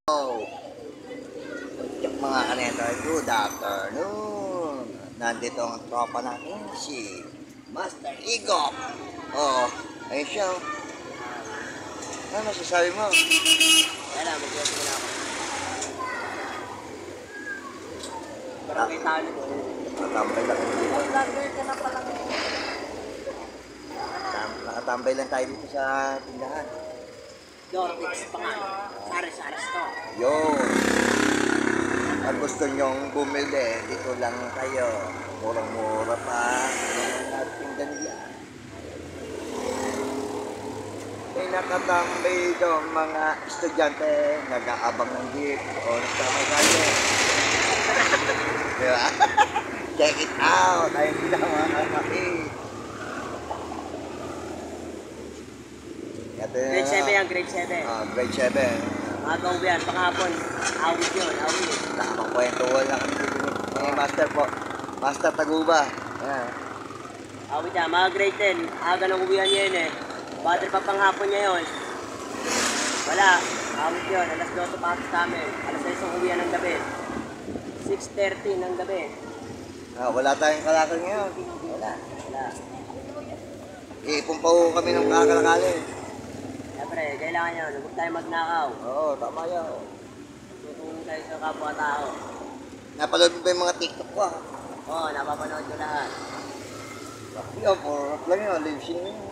Oh, mga kaneta, good afternoon. Nandito ang tropa natin, si Master Igop. Oo, ayun siya. Ano masasabi mo? Kaya lang, mag-iwas mo na ako. Parang may talo mo. Nakatambay lang. Vlogger ka na pala ngayon. Nakatambay lang tayo dito sa tindahan. Dorfix pa nga. Saris-saris to. Yun. At gusto nyong bumili, dito lang kayo. Murang-mura pa. Natin ganyan. May nakatambay doon mga estudyante, nag-aabang ng jeep o nagkamay-kaya. Diba? Check it out! Ayun sila mga kapatid. Grade 7 yan, grade 7. Grade 7. Mga gawin yan, panghapon. Awit yun, awit. Nakapagkwentuhan lang kami dito ni Master po. Master Taguba. Ayan. Awit yan, mga grade 10. Aga nang uwihan niya yun eh. Battery pa panghapon niya yun. Wala, awit yun. Alas 2 pasok sa amin. Alas 6 ang uwihan ng gabi. 6:30 ng gabi. Wala tayong kalakal ngayon. Wala. Iipon pa ho kami ng kakalakali. Siyempre, kailangan nyo. Huwag tayo magnakaw. Oo, tama yan. Tutulong tayo sa kapwa-tao. Napanood mo ba yung mga TikTok ko? Oo, napapanood ko lahat. Yan, for rap lang yun. Live stream yun.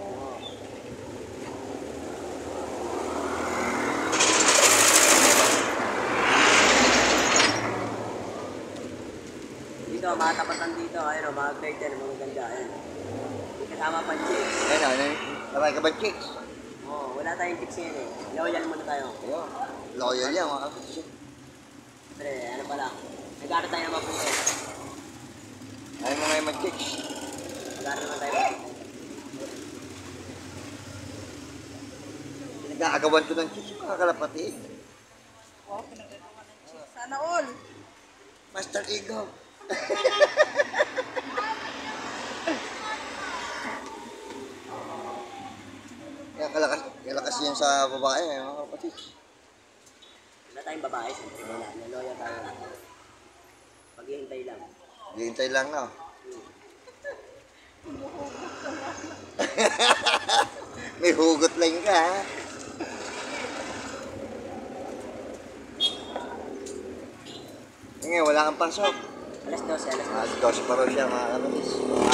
Dito, mga tapatan dito. Ayun o, mga grade 10, mga ganda. Ayun. Hindi kasama pa chicks. Ayun, ano yun? Sabay ka ba chicks? Oo, wala tayong chicks yan eh. Loyal muna tayo. Ayun. Loyal yan, mga kapatid. Siyempre, ano pa lang. Nag-aaral tayo ng mabuti. Ayaw mo ngayon mag-chicks. Nag-aaral naman tayo mabuti. Nag-aagawan ko ng chicks, mga kalapatid. Sana all. Master Ego. Kalakas yan sa babae, mga kapatid. Wala tayong babae. Siyempre, wala. Loyal tayo. Paghihintay lang. Hintay lang, no? May hugot lang ka, ha? Ngayon, wala kang pasok. Alas 12, alas 12. Alas 12 pa rin siya, mga kapatid.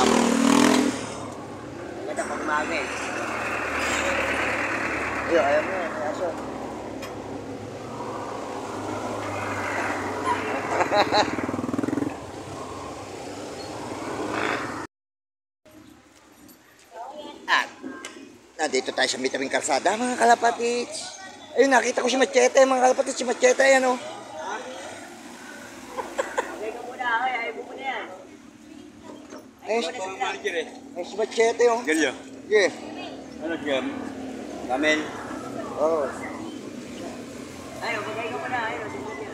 Maganda pag umaga eh. Ayun, ayaw mo yan, may aso. At, nandito tayo sa Mitabing Kalsada, mga kalapatid. Ayun, nakita ko si Machete, mga kalapatid. Si Machete, ayan, oh. Okay ka muna, okay. Ayaw mo muna yan. Ayun, si Machete, oh. Galyo. Yeah. Ano siya? Ramen. Oh. Ayaw, magay ka muna. Ayaw, sige niya.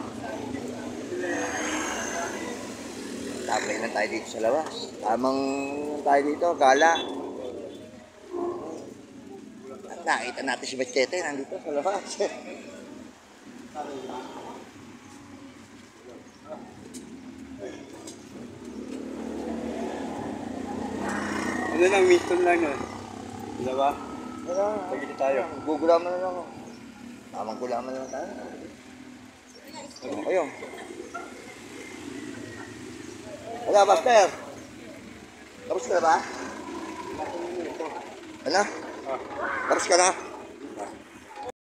Tambay lang tayo dito sa labas. Tamang tayo dito, gala. At nakita natin si Machete nandito sa labas. Ano lang, mission lang yun. Diba ba? Pagkita tayo. Gugulaman na lang. Tamang gulaman na lang tayo. Ayun. Wala, Buster. Tapos ka na ba? Ano? Tapos ka na?